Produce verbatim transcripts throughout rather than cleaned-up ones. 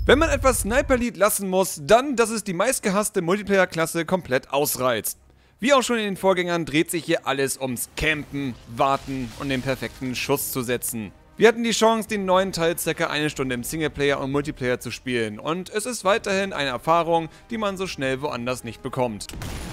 Wenn man etwas Sniper Elite lassen muss, dann, dass es die meistgehasste Multiplayer-Klasse komplett ausreizt. Wie auch schon in den Vorgängern dreht sich hier alles ums Campen, Warten und den perfekten Schuss zu setzen. Wir hatten die Chance, den neuen Teil circa eine Stunde im Singleplayer und Multiplayer zu spielen und es ist weiterhin eine Erfahrung, die man so schnell woanders nicht bekommt.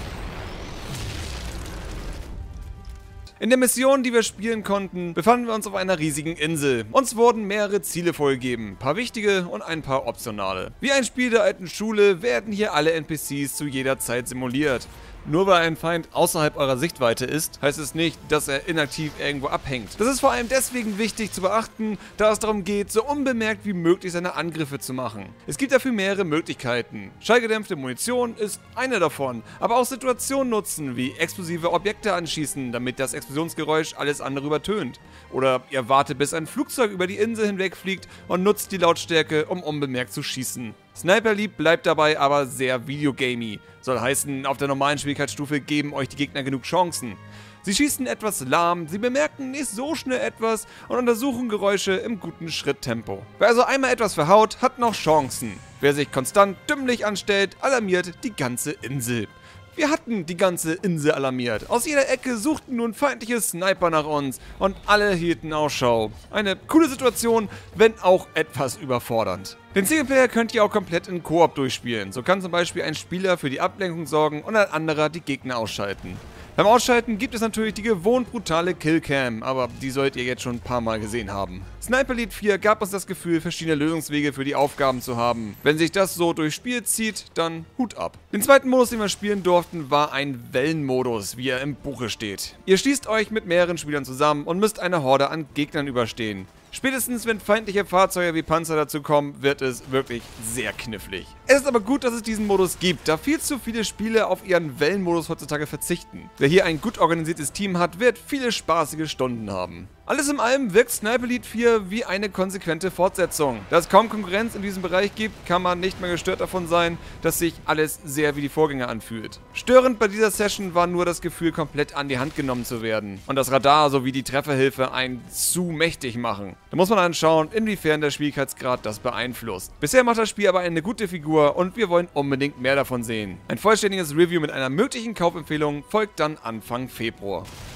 In der Mission, die wir spielen konnten, befanden wir uns auf einer riesigen Insel. Uns wurden mehrere Ziele vorgegeben, ein paar wichtige und ein paar optionale. Wie ein Spiel der alten Schule werden hier alle N P Cs zu jeder Zeit simuliert. Nur weil ein Feind außerhalb eurer Sichtweite ist, heißt es nicht, dass er inaktiv irgendwo abhängt. Das ist vor allem deswegen wichtig zu beachten, da es darum geht, so unbemerkt wie möglich seine Angriffe zu machen. Es gibt dafür mehrere Möglichkeiten. Schallgedämpfte Munition ist eine davon, aber auch Situationen nutzen, wie explosive Objekte anschießen, damit das Explosionsgeräusch alles andere übertönt. Oder ihr wartet, bis ein Flugzeug über die Insel hinweg fliegt und nutzt die Lautstärke, um unbemerkt zu schießen. Sniper Elite bleibt dabei aber sehr videogamey. Soll heißen, auf der normalen Schwierigkeitsstufe geben euch die Gegner genug Chancen. Sie schießen etwas lahm, sie bemerken nicht so schnell etwas und untersuchen Geräusche im guten Schritttempo. Wer also einmal etwas verhaut, hat noch Chancen. Wer sich konstant dümmlich anstellt, alarmiert die ganze Insel. Wir hatten die ganze Insel alarmiert. Aus jeder Ecke suchten nun feindliche Sniper nach uns und alle hielten Ausschau. Eine coole Situation, wenn auch etwas überfordernd. Den Singleplayer könnt ihr auch komplett in Koop durchspielen. So kann zum Beispiel ein Spieler für die Ablenkung sorgen und ein anderer die Gegner ausschalten. Beim Ausschalten gibt es natürlich die gewohnt brutale Killcam, aber die solltet ihr jetzt schon ein paar Mal gesehen haben. Sniper Elite vier gab uns das Gefühl, verschiedene Lösungswege für die Aufgaben zu haben. Wenn sich das so durchs Spiel zieht, dann Hut ab. Den zweiten Modus, den wir spielen durften, war ein Wellenmodus, wie er im Buche steht. Ihr schließt euch mit mehreren Spielern zusammen und müsst eine Horde an Gegnern überstehen. Spätestens wenn feindliche Fahrzeuge wie Panzer dazu kommen, wird es wirklich sehr knifflig. Es ist aber gut, dass es diesen Modus gibt, da viel zu viele Spiele auf ihren Wellenmodus heutzutage verzichten. Wer hier ein gut organisiertes Team hat, wird viele spaßige Stunden haben. Alles in allem wirkt Sniper Elite vier wie eine konsequente Fortsetzung. Da es kaum Konkurrenz in diesem Bereich gibt, kann man nicht mehr gestört davon sein, dass sich alles sehr wie die Vorgänger anfühlt. Störend bei dieser Session war nur das Gefühl, komplett an die Hand genommen zu werden und das Radar sowie die Trefferhilfe einen zu mächtig machen. Da muss man anschauen, inwiefern der Schwierigkeitsgrad das beeinflusst. Bisher macht das Spiel aber eine gute Figur und wir wollen unbedingt mehr davon sehen. Ein vollständiges Review mit einer möglichen Kaufempfehlung folgt dann Anfang Februar.